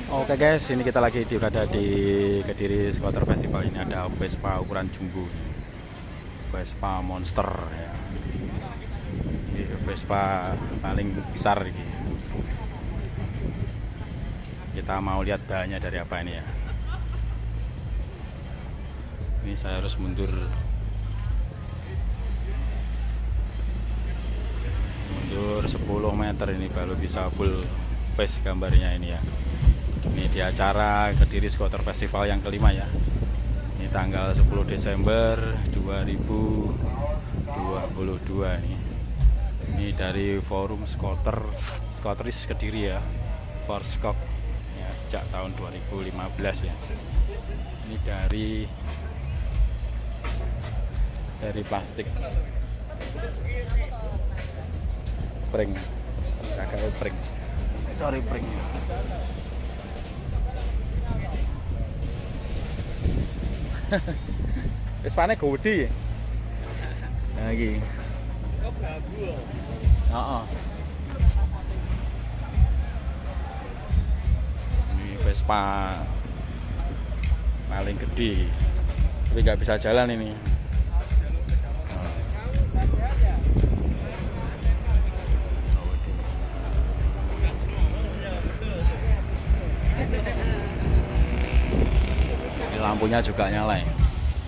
Oke guys, ini kita lagi berada di Kediri Skuter Festival. Ini ada Vespa ukuran jumbo, Vespa Monster ya. Ini Vespa paling besar ini. Kita mau lihat bahannya dari apa ini ya. Ini saya harus mundur 10 meter ini baru bisa full face gambarnya ini ya. Ini di acara Kediri Skuter Festival yang kelima ya. Ini tanggal 10 Desember 2022 ini. Ini dari Forum Skoteris Kediri ya, Forskop ya, sejak tahun 2015 ya. Ini dari plastik pring, kakak pring, sorry pring. Vespane gede. Nah iki. Kok babu. Heeh. Ini Vespa paling gede. Tapi nggak bisa jalan ini. Lampunya juga nyala ya.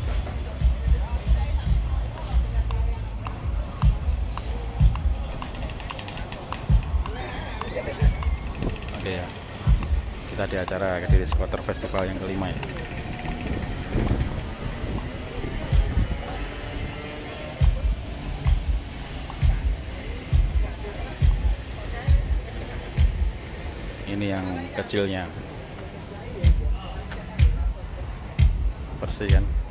Oke ya, kita di acara Kediri Skuter Festival yang kelima ya. Ini yang kecilnya bersih kan.